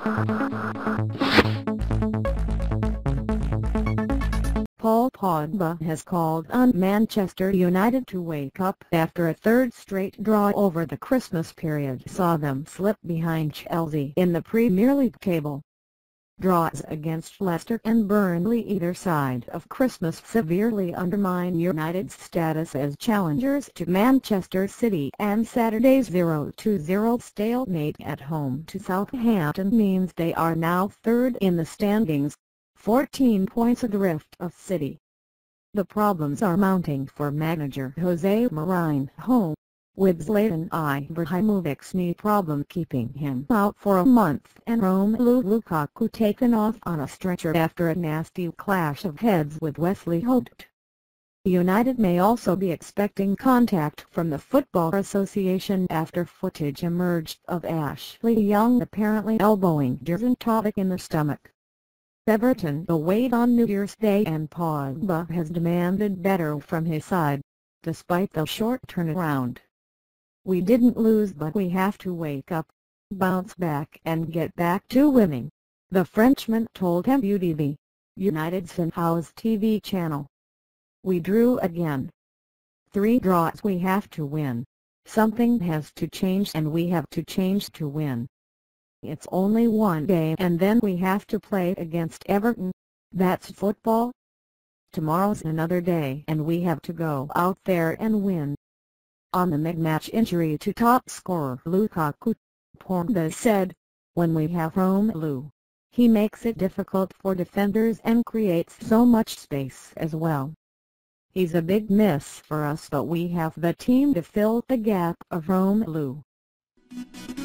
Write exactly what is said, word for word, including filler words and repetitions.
Paul Pogba has called on Manchester United to wake up after a third straight draw over the Christmas period saw them slip behind Chelsea in the Premier League table. Draws against Leicester and Burnley either side of Christmas severely undermine United's status as challengers to Manchester City, and Saturday's zero two zero stalemate at home to Southampton means they are now third in the standings, fourteen points adrift of City. The problems are mounting for manager Jose Mourinho, with Zlatan Ibrahimovic's knee problem keeping him out for a month and Romelu Lukaku taken off on a stretcher after a nasty clash of heads with Wesley Hoedt. United may also be expecting contact from the Football Association after footage emerged of Ashley Young apparently elbowing Dusan Tadic in the stomach. Everton await on New Year's Day, and Pogba has demanded better from his side, despite the short turnaround. "We didn't lose, but we have to wake up, bounce back and get back to winning," the Frenchman told M U T V, United's in-house T V channel. "We drew again. Three draws we have to win. Something has to change and we have to change to win. It's only one game and then we have to play against Everton. That's football. Tomorrow's another day and we have to go out there and win." On the mid-match injury to top scorer Lukaku, Pogba said, "When we have Romelu, he makes it difficult for defenders and creates so much space as well. He's a big miss for us, but we have the team to fill the gap of Romelu."